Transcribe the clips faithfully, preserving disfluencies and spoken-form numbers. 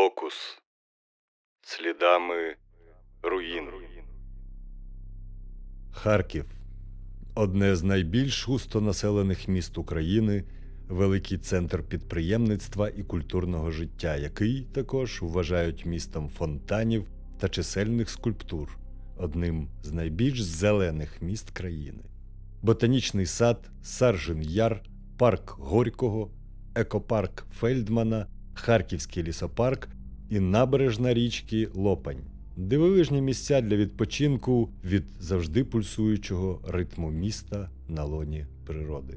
Локус. Слідами руїн. Харків – одне з найбільш густонаселених міст України, великий центр підприємництва і культурного життя, який також вважають містом фонтанів та чисельних скульптур, одним з найбільш зелених міст країни. Ботанічний сад, Саржин Яр, парк Горького, екопарк Фельдмана, Харківський лісопарк і набережна річки Лопань. Дивовижні місця для відпочинку від завжди пульсуючого ритму міста на лоні природи.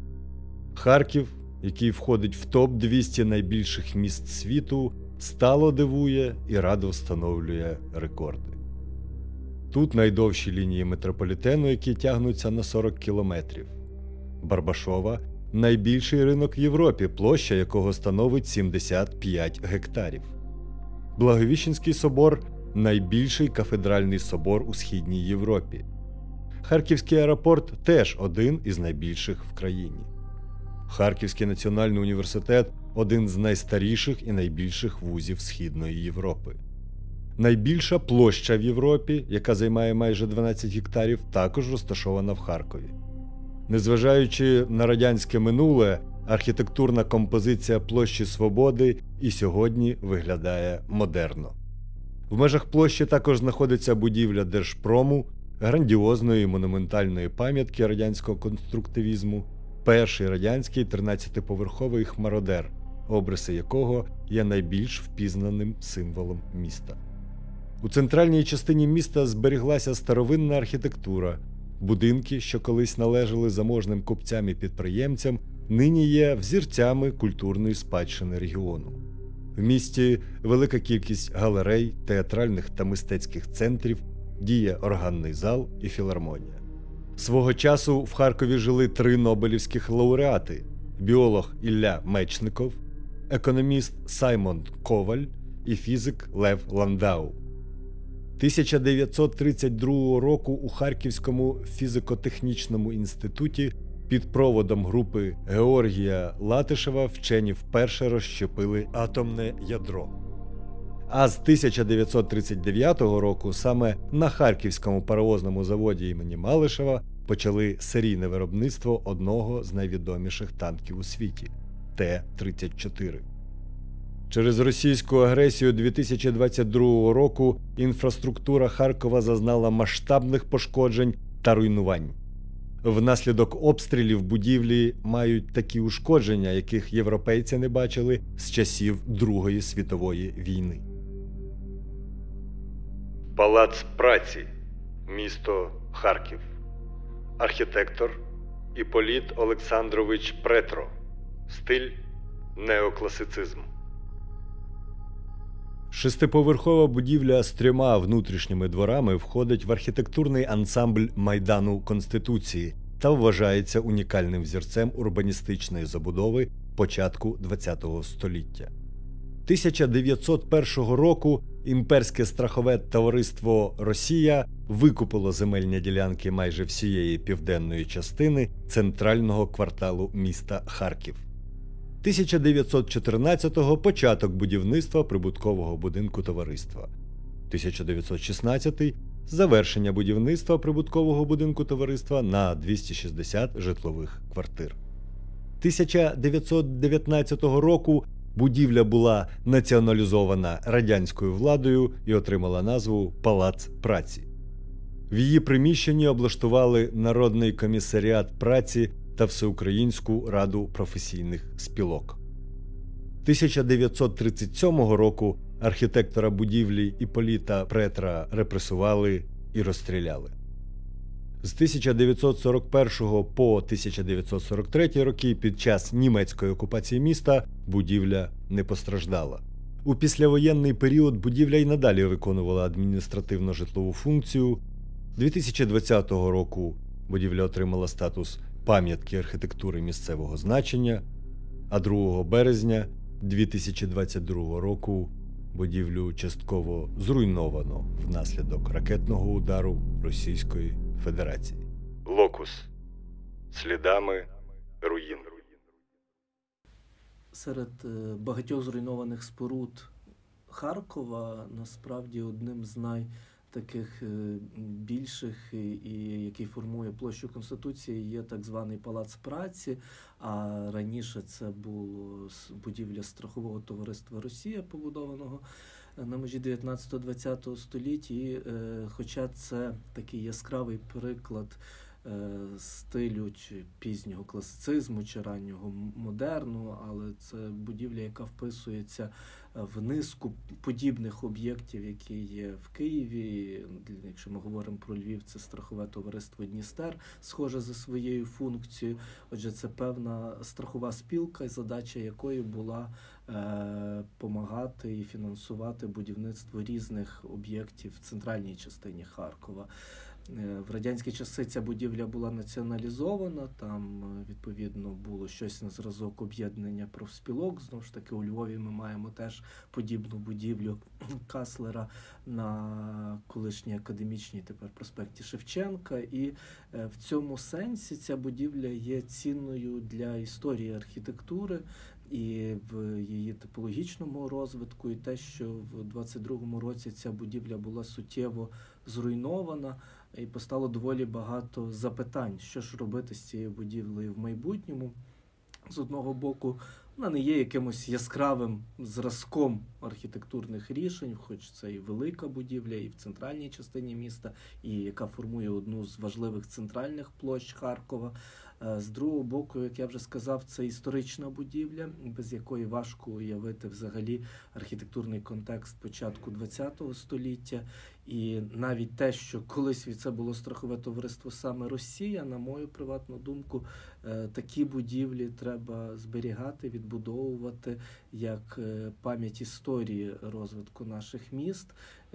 Харків, який входить в топ двісті найбільших міст світу, стало дивує і радо встановлює рекорди. Тут найдовші лінії метрополітену, які тягнуться на сорок кілометрів. Барбашова – найбільший ринок в Європі, площа якого становить сімдесят п'ять гектарів. Благовіщенський собор – найбільший кафедральний собор у Східній Європі. Харківський аеропорт – теж один із найбільших в країні. Харківський національний університет – один з найстаріших і найбільших вузів Східної Європи. Найбільша площа в Європі, яка займає майже дванадцять гектарів, також розташована в Харкові. Незважаючи на радянське минуле, архітектурна композиція площі Свободи і сьогодні виглядає модерно. В межах площі також знаходиться будівля Держпрому, грандіозної монументальної пам'ятки радянського конструктивізму, перший радянський тринадцятиповерховий хмародер, обриси якого є найбільш впізнаним символом міста. У центральній частині міста зберіглася старовинна архітектура. Будинки, що колись належали заможним купцям і підприємцям, нині є взірцями культурної спадщини регіону. В місті велика кількість галерей, театральних та мистецьких центрів, діє органний зал і філармонія. Свого часу в Харкові жили три нобелівських лауреати – біолог Ілля Мечников, економіст Саймон Коваль і фізик Лев Ландау. тисяча дев'ятсот тридцять другого року у Харківському фізико-технічному інституті під проводом групи Георгія Латишева вчені вперше розщепили атомне ядро. А з тисяча дев'ятсот тридцять дев'ятого року саме на Харківському паровозному заводі імені Малишева почали серійне виробництво одного з найвідоміших танків у світі – Т тридцять чотири. Через російську агресію дві тисячі двадцять другого року інфраструктура Харкова зазнала масштабних пошкоджень та руйнувань. Внаслідок обстрілів будівлі мають такі ушкодження, яких європейці не бачили з часів Другої світової війни. Палац праці. Місто Харків. Архітектор Іполіт Олександрович Претро. Стиль неокласицизм. Шестиповерхова будівля з трьома внутрішніми дворами входить в архітектурний ансамбль Майдану Конституції та вважається унікальним взірцем урбаністичної забудови початку ХХ століття. тисяча дев'ятсот першого року імперське страхове товариство «Росія» викупило земельні ділянки майже всієї південної частини центрального кварталу міста Харків. тисяча дев'ятсот чотирнадцятого – початок будівництва прибуткового будинку товариства. тисяча дев'ятсот шістнадцятий – завершення будівництва прибуткового будинку товариства на двісті шістдесят житлових квартир. тисяча дев'ятсот дев'ятнадцятого року будівля була націоналізована радянською владою і отримала назву «Палац праці». В її приміщенні облаштували Народний комісаріат праці та Всеукраїнську раду професійних спілок. тисяча дев'ятсот тридцять сьомого року архітектора будівлі Іполіта Претра репресували і розстріляли. З тисяча дев'ятсот сорок першого по тисяча дев'ятсот сорок третій роки під час німецької окупації міста будівля не постраждала. У післявоєнний період будівля й надалі виконувала адміністративно-житлову функцію. дві тисячі двадцятого року будівля отримала статус пам'ятки архітектури місцевого значення, а другого березня дві тисячі двадцять другого року будівлю частково зруйновано внаслідок ракетного удару Російської Федерації. Локус. Слідами руїн. Серед багатьох зруйнованих споруд Харкова насправді одним з най таких е, більших і, і який формує площу Конституції, є так званий Палац праці, а раніше це було будівля страхового товариства «Росія», побудованого на межі дев'ятнадцятого-двадцятого століття. І, е, хоча це такий яскравий приклад е, стилю чи пізнього класицизму, чи раннього модерну, але це будівля, яка вписується в низку подібних об'єктів, які є в Києві. Якщо ми говоримо про Львів, це страхове товариство «Дністер», схоже за своєю функцією. Отже, це певна страхова спілка, задача якої була допомагати е, і фінансувати будівництво різних об'єктів в центральній частині Харкова. В радянські часи ця будівля була націоналізована, там, відповідно, було щось на зразок об'єднання профспілок. Знову ж таки, у Львові ми маємо теж подібну будівлю Каслера на колишній академічній тепер проспекті Шевченка. І в цьому сенсі ця будівля є цінною для історії архітектури і в її типологічному розвитку, і те, що в двадцять другому році ця будівля була суттєво зруйнована, і постало доволі багато запитань, що ж робити з цією будівлею в майбутньому. З одного боку, вона не є якимось яскравим зразком архітектурних рішень, хоч це і велика будівля, і в центральній частині міста, і яка формує одну з важливих центральних площ Харкова. З другого боку, як я вже сказав, це історична будівля, без якої важко уявити взагалі архітектурний контекст початку ХХ століття. І навіть те, що колись від це було страхове товариство саме «Росія», на мою приватну думку, такі будівлі треба зберігати, відбудовувати як пам'ять історії розвитку наших міст.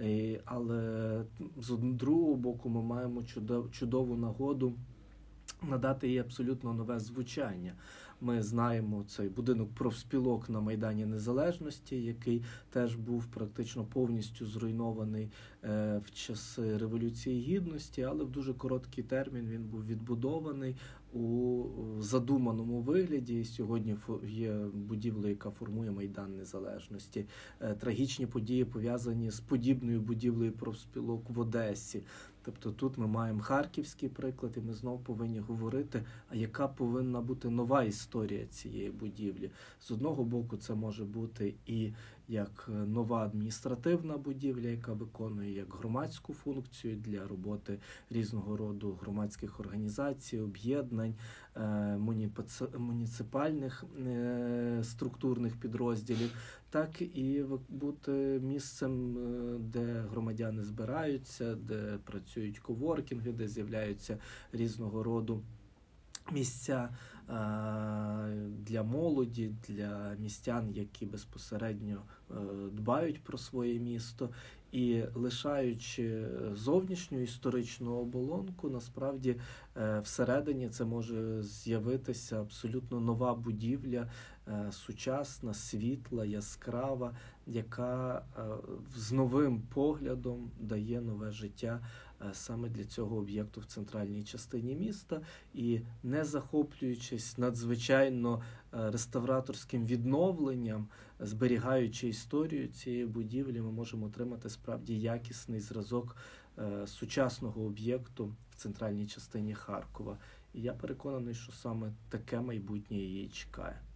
Але з другого боку ми маємо чудову нагоду надати їй абсолютно нове звучання. Ми знаємо цей будинок профспілок на Майдані Незалежності, який теж був практично повністю зруйнований е, в часи Революції Гідності, але в дуже короткий термін він був відбудований у задуманому вигляді. І сьогодні є будівля, яка формує Майдан Незалежності. Е, трагічні події пов'язані з подібною будівлею профспілок в Одесі. Тобто тут ми маємо харківський приклад, і ми знову повинні говорити, а яка повинна бути нова історія цієї будівлі. З одного боку, це може бути і як нова адміністративна будівля, яка виконує як громадську функцію для роботи різного роду громадських організацій, об'єднань, муніципальних структурних підрозділів, так і бути місцем, де громадяни збираються, де працюють коворкінги, де з'являються різного роду місця для молоді, для містян, які безпосередньо дбають про своє місто. І лишаючи зовнішню історичну оболонку, насправді всередині це може з'явитися абсолютно нова будівля, сучасна, світла, яскрава, яка з новим поглядом дає нове життя саме для цього об'єкту в центральній частині міста. І не захоплюючись надзвичайно реставраторським відновленням, зберігаючи історію цієї будівлі, ми можемо отримати справді якісний зразок сучасного об'єкту в центральній частині Харкова. І я переконаний, що саме таке майбутнє її чекає.